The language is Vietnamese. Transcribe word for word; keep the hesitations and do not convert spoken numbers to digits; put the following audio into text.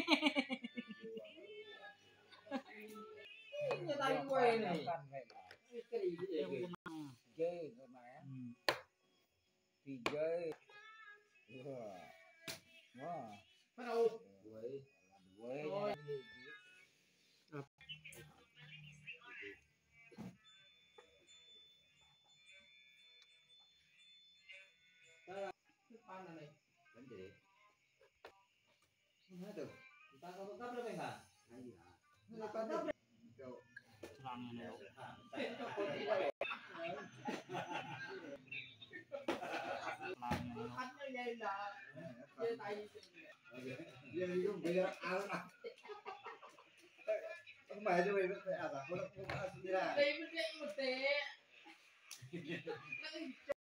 Người ta quay này. Cái gì vậy? Chơi rồi mà. Thì chơi. Đó. Bắt đầu. Quay. Quay. Rồi. Pan này. Vấn đề. Không hết được. Ta có cấp nữa mày hả? Hay gì hả? Người ta cấp. Làm này. Anh như vậy là chơi tay giờ không bây giờ áo nào không phải cho mình phải áo nào không không áo gì là đây mới một té